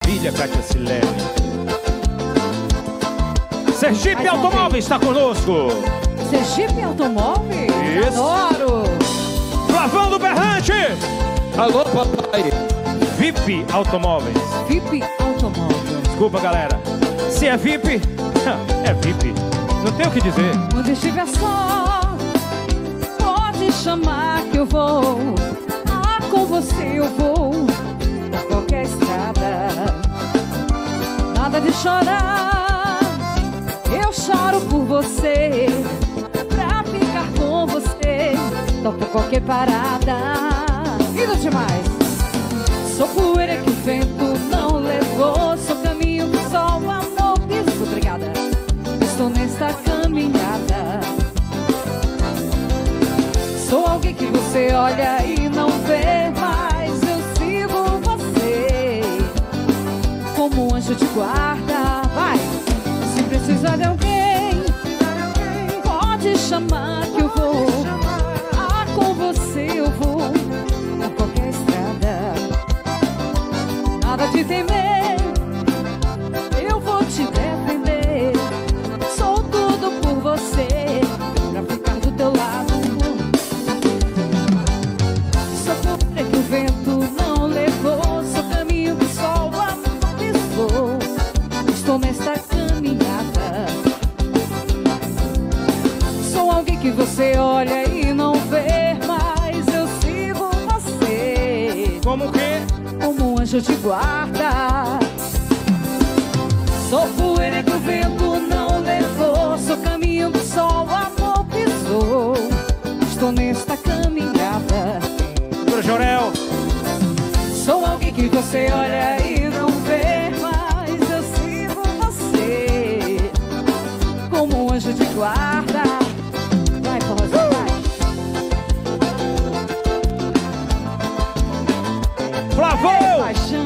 Maravilha, Kátia Silene. Sergipe Automóveis está conosco. Sergipe Automóveis? Isso. Adoro. Flavão do Berrante. Alô, papai. VIP Automóveis. VIP Automóveis. Desculpa, galera. Se é VIP, é VIP. Não tem o que dizer. Onde estiver só, pode chamar que eu vou. Ah, com você eu vou por qualquer estrada. Nada de chorar, eu choro por você. Pra ficar com você, topo qualquer parada. E não demais. Sou poeira que o vento não levou. Sou caminho do sol, amor, piso. Obrigada. Estou nesta caminhada. Sou alguém que você olha e não vê, mas eu sigo você como um anjo de guarda. Vai! Se precisar de alguém, pode chamar que eu vou. Ah, com você eu vou por qualquer estrada. Nada de temer, eu vou te defender. Sou tudo por você, pra ficar do teu lado. Sou poeira que o vento não levou. Sou caminho do sol, amor pisou. Estou nesta caminhada. Sou alguém que você olha e não vê, mas eu sigo você. Como o quê? Como um anjo de guarda. Sou poeira que o vento não levou. Sou caminho do sol, amor pisou. Estou nesta caminhada. Doutora Jorel. Sou alguém que você olha e não vê, mas eu sigo você como um anjo de guarda. Vai, Forrozinho, vai. Flavão. Paixão.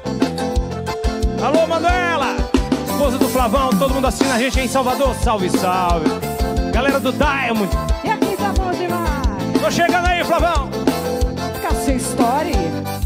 Alô, Manuela. Esposa do Flavão. Todo mundo assina a gente aí em Salvador. Salve, salve. Galera do Diamond. E aqui tá bom demais. Tô chegando aí, Flavão. Cacê Story.